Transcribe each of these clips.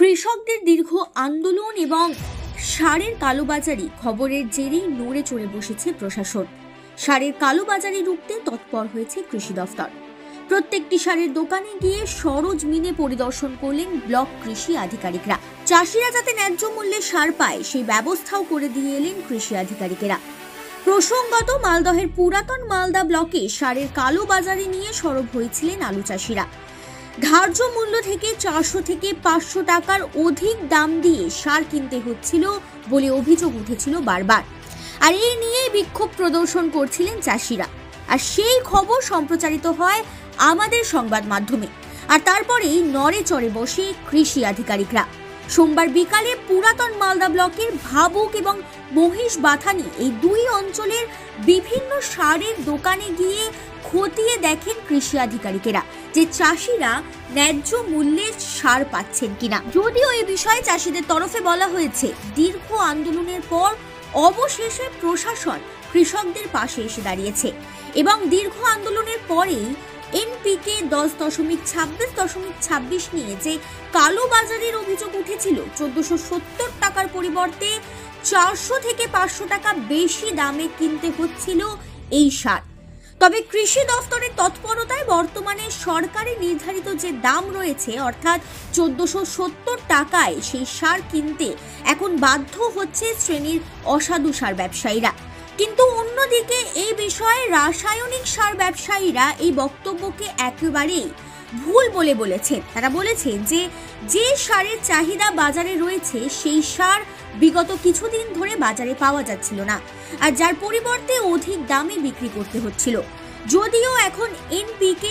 কৃষকদের দীর্ঘ আন্দোলন এবং সারের কালোবাজারি খবরের জেরেই নড়ে চড়ে বসেছে প্রশাসন। সারের কালোবাজারি রুখতে তৎপর হয়েছে কৃষি দফতর। প্রত্যেকটি সারের দোকানে গিয়ে সরজমিনে পরিদর্শন করলেন ব্লক কৃষি আধিকারিকরা। চাষিরা যাতে ন্যায্য মূল্যে সার পায় সেই ব্যবস্থাও করে দিয়ে এলেন কৃষি আধিকারিকেরা। প্রসঙ্গত, মালদহের পুরাতন মালদা ব্লকে সারের কালোবাজারি নিয়ে সরব হয়েছিলেন আলু চাষিরা। ধার্য মূল্য থেকে 400 থেকে 500 টাকার অধিক দাম দিয়ে সার কিনতে হচ্ছিল বলে অভিযোগ উঠেছিল বারবার। আর এই নিয়ে বিক্ষোভ প্রদর্শন করছিলেন চাষিরা। আর সেই খবর সম্প্রচারিত হয় আমাদের সংবাদ মাধ্যমে। আর তারপরেই নড়ে চড়ে বসে কৃষি আধিকারিকরা। সোমবার বিকালে পুরাতন মালদা ব্লকের ভাবুক এবং মহিষ বাথানি এই দুই অঞ্চলের বিভিন্ন সারের দোকানে গিয়ে খতিয়ে দেখেন কৃষি আধিকারিকেরা যে চাষিরা ন্যায্য মূল্যে সার পাচ্ছেন কিনা। যদিও এই বিষয়ে চাষিদের তরফে বলা হয়েছে, দীর্ঘ আন্দোলনের পর অবশেষে প্রশাসন কৃষকদের পাশে এসে দাঁড়িয়েছে এবং দীর্ঘ আন্দোলনের পরেই এনপিকে 10.26.26 নিয়ে যে কালোবাজারের অভিযোগ উঠেছিল 1470 টাকার পরিবর্তে 400 থেকে 500 টাকা বেশি দামে কিনতে হচ্ছিল এই সার। তবে কৃষি দফতরের তৎপরতায় বর্তমানে সরকারি নির্ধারিত যে দাম রয়েছে অর্থাৎ 1470 টাকায় সেই সার কিনতে এখন বাধ্য হচ্ছে শ্রেণীর অসাধু সার ব্যবসায়ীরা। কিন্তু অন্যদিকে এই বিষয়ে রাসায়নিক সার ব্যবসায়ীরা এই বক্তব্যকে একেবারেই ভুল বলে বলেছেন। তারা বলেছেন যে সারের চাহিদা বাজারে রয়েছে সেই সার বিগত কিছুদিন ধরে বাজারে পাওয়া যাচ্ছিল না, আর যার পরিবর্তে অধিক দামে বিক্রি করতে হচ্ছিল। যদিও এখন এনপিকে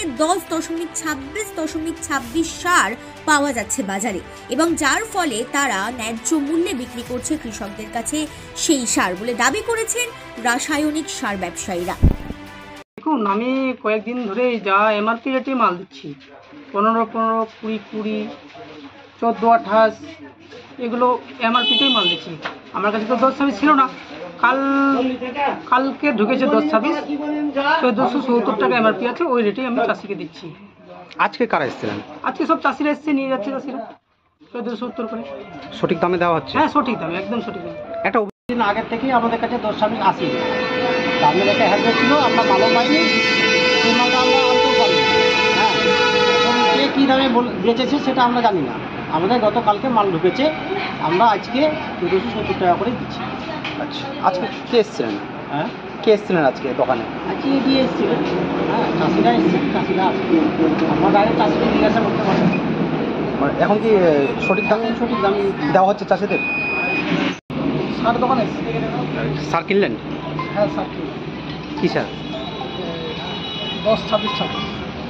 10.26.26 সার পাওয়া যাচ্ছে বাজারে এবং যার ফলে তারা ন্যায্য মূল্যে বিক্রি করছে কৃষকদের কাছে সেই সার বলে দাবি করেছেন রাসায়নিক সার ব্যবসায়ীরা। দেখুন, আমি কয়েকদিন ধরে যা এমআরপি রেটে মাল দিচ্ছি 15, 20, 14, 28 এগুলো এমআরপিতেই মাল দিচ্ছি। আমার কাছে তো 10-26 ছিল না। কালকে ঢুকেছে 10-26, 1470 টাকা এমআরপি আছে, ওই রেটেই আমি চাষিকে দিচ্ছি। আজকে কারা এসেছিলেন? আজকে সব চাষিরা এসছে, নিয়ে যাচ্ছে চাষিরা 1470 করে। সঠিক দামে দেওয়া হচ্ছে? হ্যাঁ, সঠিক দামে, একদম সঠিক দামে। একটা দিন আগের থেকেই আমাদের কাছে 10-26 আসি দামের একটা হ্যান্ডেল ছিল, আমরা মালও পাইনি, সেই মালটা আমরা আনতেও পারিনি। হ্যাঁ, এখন কে কী দামে বেচেছে সেটা আমরা জানি না। আমাদের গতকালকে মাল ঢুকেছে, আমরা আজকে 1470 টাকা করে দিচ্ছি। আচ্ছা, আজকে কে এসেছিলেন? হ্যাঁ, কে এসেছিলেন আজকে দোকানে? আজকে দিয়ে এসেছিলেন। হ্যাঁ, চাষিরা এসেছেন, চাষিরা আসছে, আমরা ডাইরেক্ট চাষিকে জিজ্ঞাসা করতে পারি। এখন কি সঠিক দামে দেওয়া হচ্ছে চাষিদের? সার দোকানে এসেছে। সার কিনলেন? হ্যাঁ, সার কিনলেন। কী সার? 10-26.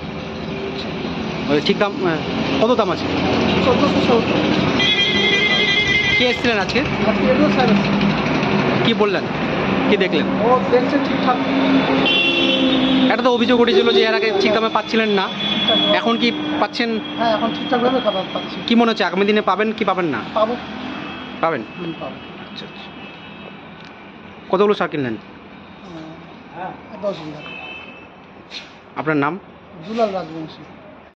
ঠিক দাম কত দাম আছে? 1470। কে এসেছিলেন আজকে? আজকে এগুলো স্যার এসেছে। কী বললেন, কি দেখলেন? ও দেখছে ঠিকঠাক। একটা তো অভিযোগ উঠেছিল যে এর আগে ঠিক দামে পাচ্ছিলেন না, এখন কি পাচ্ছেন? হ্যাঁ, এখন ঠিকঠাকভাবে খাবার পাচ্ছি। কি মনে হচ্ছে আগামী দিনে পাবেন কি পাবেন না? পাবো। পাবেন? পাবো। আচ্ছা, কতগুলো সার কিনলেন? 10 বিঘা। আপনার নাম? দুলাল রাজবংশী।